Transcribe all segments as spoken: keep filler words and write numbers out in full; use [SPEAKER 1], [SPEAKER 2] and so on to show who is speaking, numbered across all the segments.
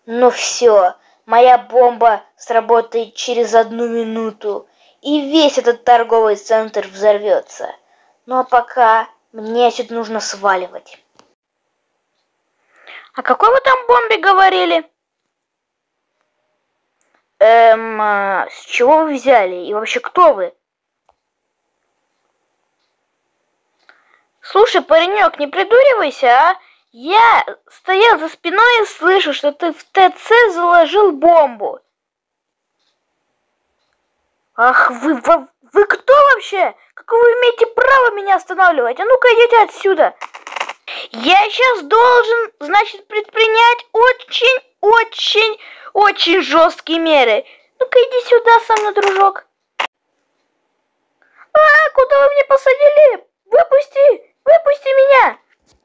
[SPEAKER 1] Ну все, моя бомба сработает через одну минуту, и весь этот торговый центр взорвется. Ну а пока мне отсюда нужно сваливать. О какой вы там бомбе говорили? Эм, а с чего вы взяли? И вообще кто вы? Слушай, паренек, не придуривайся, а? Я стоял за спиной и слышу, что ты в ТЦ заложил бомбу. Ах, вы, вы, вы кто вообще? Как вы имеете право меня останавливать? А ну-ка идите отсюда. Я сейчас должен, значит, предпринять очень, очень, очень жесткие меры. Ну-ка иди сюда со мной, дружок. А, куда вы меня посадили? Выпусти, выпусти меня.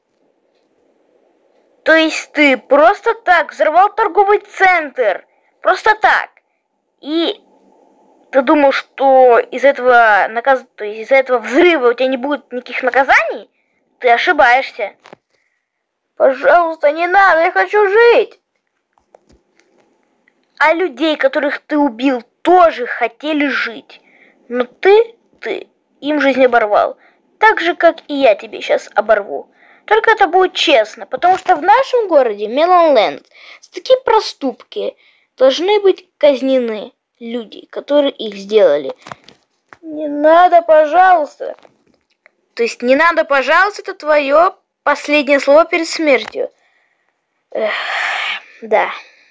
[SPEAKER 1] То есть ты просто так взорвал торговый центр? Просто так? И ты думал, что из этого наказ... то есть из-за этого взрыва у тебя не будет никаких наказаний? Ты ошибаешься. Пожалуйста, не надо, я хочу жить. А людей, которых ты убил, тоже хотели жить. Но ты, ты им жизнь оборвал. Так же, как и я тебе сейчас оборву. Только это будет честно, потому что в нашем городе, Мелонленд, за такие проступки должны быть казнены люди, которые их сделали. Не надо, пожалуйста. То есть не надо, пожалуйста, это твое последнее слово перед смертью. Эх, да.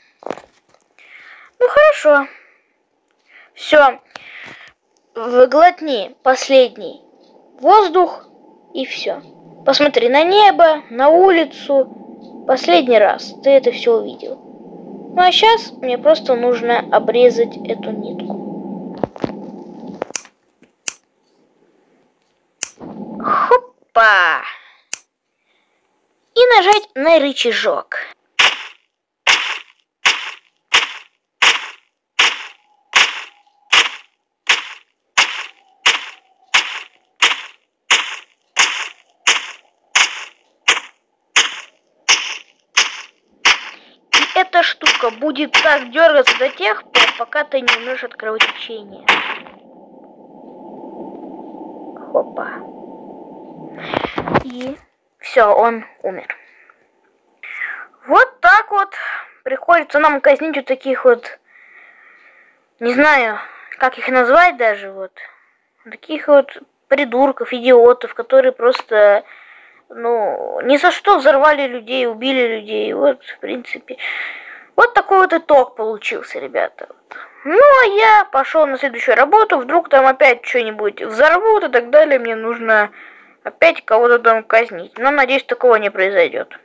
[SPEAKER 1] Ну хорошо. Все. Глотни последний воздух и все. Посмотри на небо, на улицу. Последний раз ты это все увидел. Ну а сейчас мне просто нужно обрезать эту нитку. Хопа! И нажать на рычажок. Эта штука будет так дергаться до тех пор, пока ты не умрешь от кровотечения. Хопа. И все, он умер. Вот так вот приходится нам казнить вот таких вот, не знаю, как их назвать даже, вот, таких вот придурков, идиотов, которые просто, ну, ни за что взорвали людей, убили людей. Вот, в принципе, вот такой вот итог получился, ребята. Ну, а я пошел на следующую работу, вдруг там опять что-нибудь взорвут и так далее, мне нужно опять кого-то там казнить. Но, надеюсь, такого не произойдет.